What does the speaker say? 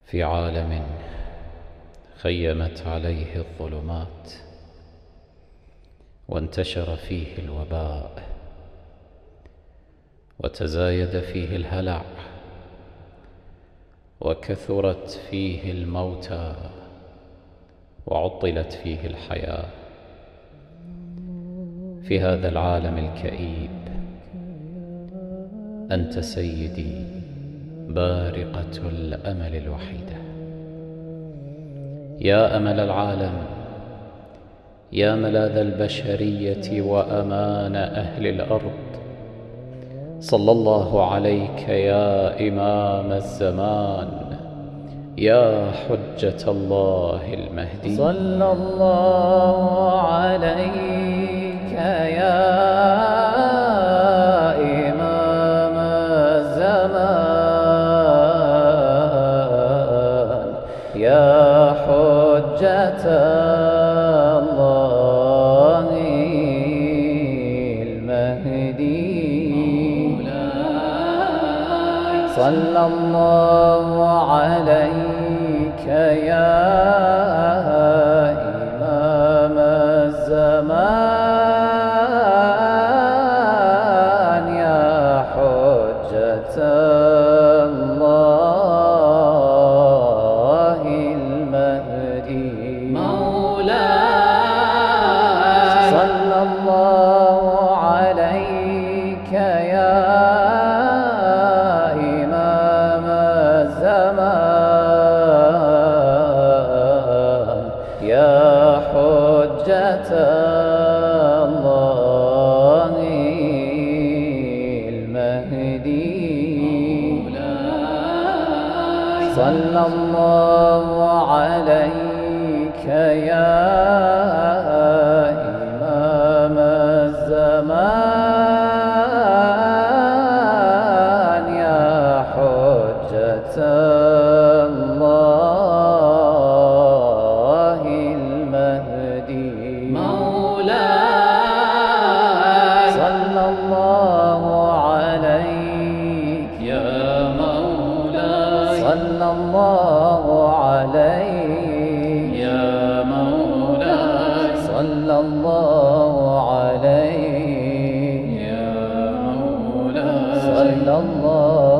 في عالم خيمت عليه الظلمات وانتشر فيه الوباء وتزايد فيه الهلع وكثرت فيه الموتى وعطلت فيه الحياة. في هذا العالم الكئيب أنت سيدي بارقة الأمل الوحيدة، يا أمل العالم، يا ملاذ البشرية وأمان أهل الأرض. صلى الله عليك يا إمام الزمان، يا حجة الله المهدي. صلى الله عليك يا إمام الزمان، يا حجة الله المهدي. صلى الله عليك يا إمام الزمان، يا حجة الله المهدي. مولاي صلى الله عليك يا يا حجة الله المهدي. صلى الله عليك يا إمام الزمان، يا حجة الله المهدي. مولاي صلى الله عليك يا مولاي، صلى الله عليك يا مولاي، صلى الله عليك يا مولاي، صلى الله